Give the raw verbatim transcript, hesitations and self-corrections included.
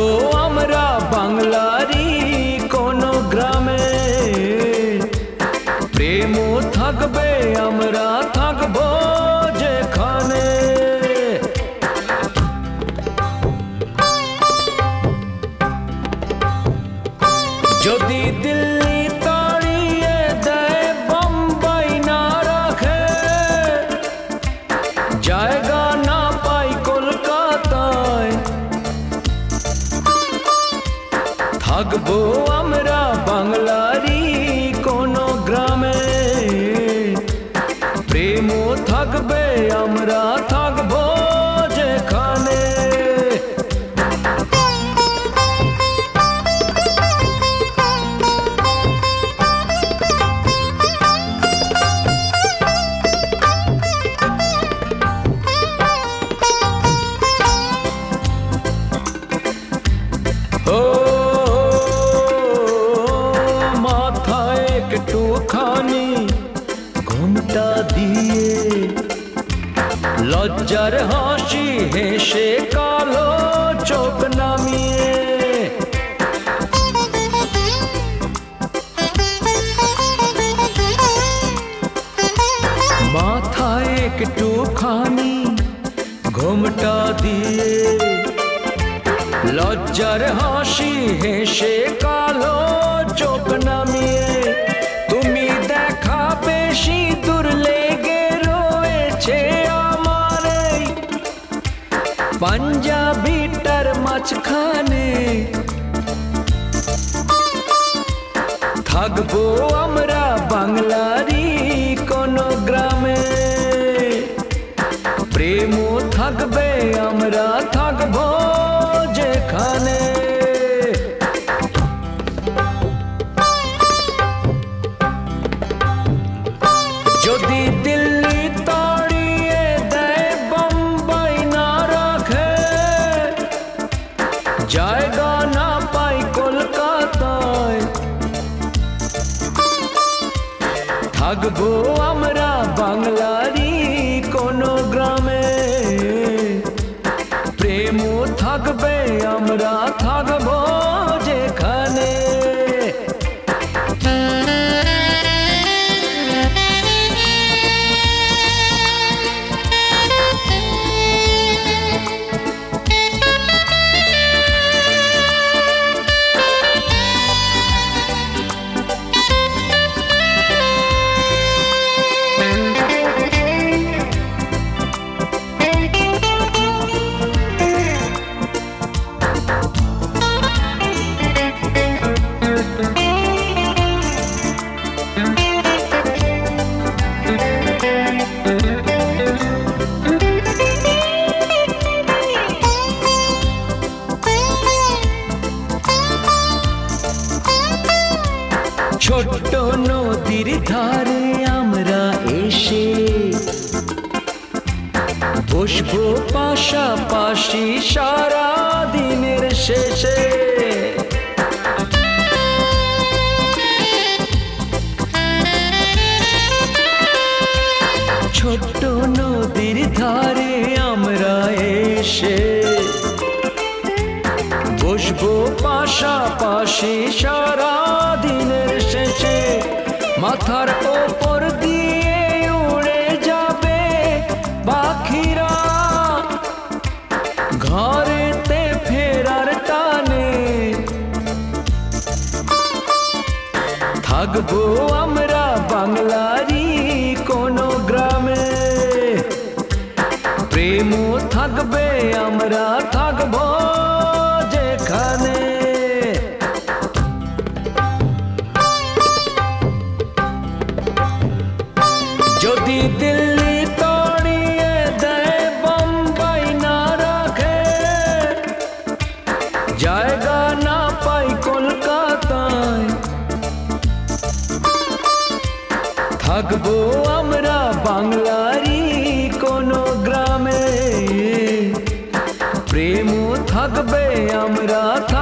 আমরা বাংলারই কোনো গ্রামে, প্রেমও থাকবে আমরা থাকবো যেখানে। যদি দিল্লি তাড়িয়ে দেয় বোম্বাই না রাখে, জায়গা না পাই কলকাতায়, থাকবো আমরা বাংলারই কোনো গ্রামে, প্রেমও থাকবে আমরা থাকবো যেখানে। ও মাথায় একটুখানি ঘুমটা দিয়ে, লজ্জার হাসি হেসে কালো চোখ নামিয়ে, মাথায় একটুখানি ঘুমটা দিয়ে, লজ্জার হাসি হেসে কালো চোখ নামিয়ে, তুমি দেখা বেশি দূর লেগে রয়েছে আমার এই পাঞ্জাবিটার মাঝখানে, থাকবো আমরা বাংলারই কোনো গ্রামে, প্রেমও থাকবে আমরা থাকবো যেখানে। যদি দিল্লি তাড়িয়ে দেয় বোম্বাই না রাখে, জায়গা না পাই কলকাতায়, থাকবো আমরা বাংলারই কোনো গ্রামে, প্রেমও থাকবে আমরা থাকবো যেখানে। ছোট্ট নদীর ধারে আমরা এসে বসবো পাশাপাশি সারা দিনের শেষে, ছোট্ট নদীর ধারে আমরা এসে বসবো পাশাপাশি সারা দিনের শেষে, মাথার ওপর দিয়ে উড়ে যাবে পাখিরা ঘরেতে ফেরার টানে, থাকবো আমরা বাংলারই কোনো গ্রামে, প্রেমও থাকবে আমরা থাকবো যেখানে। যদি দিল্লি তাড়িয়ে দেয় বোম্বাই না রাখে, জায়গা না পাই কলকাতায়, থাকবো আমরা বাংলারই কোনো গ্রামে, প্রেমও থাকবে আমরা